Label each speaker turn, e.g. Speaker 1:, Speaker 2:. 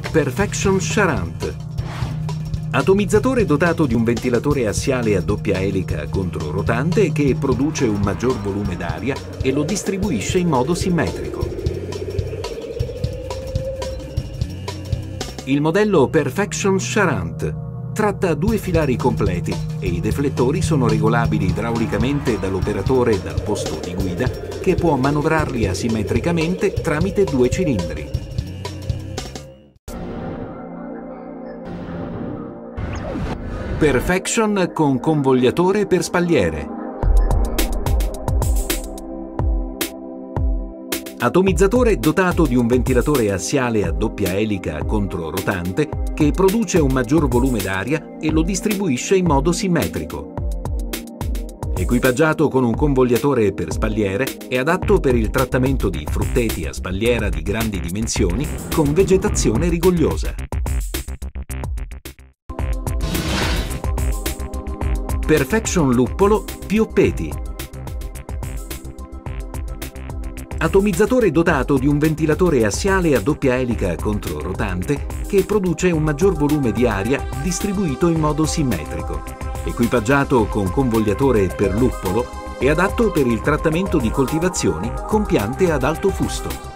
Speaker 1: Perfection Charente. Atomizzatore dotato di un ventilatore assiale a doppia elica controrotante che produce un maggior volume d'aria e lo distribuisce in modo simmetrico. Il modello Perfection Charente tratta due filari completi e i deflettori sono regolabili idraulicamente dall'operatore dal posto di guida, che può manovrarli asimmetricamente tramite due cilindri. Perfection con convogliatore per spalliere. Atomizzatore dotato di un ventilatore assiale a doppia elica controrotante che produce un maggior volume d'aria e lo distribuisce in modo simmetrico. Equipaggiato con un convogliatore per spalliere, è adatto per il trattamento di frutteti a spalliera di grandi dimensioni con vegetazione rigogliosa. Perfection Luppolo Pioppeti. Atomizzatore dotato di un ventilatore assiale a doppia elica controrotante che produce un maggior volume di aria distribuito in modo simmetrico. Equipaggiato con convogliatore per luppolo, è adatto per il trattamento di coltivazioni con piante ad alto fusto.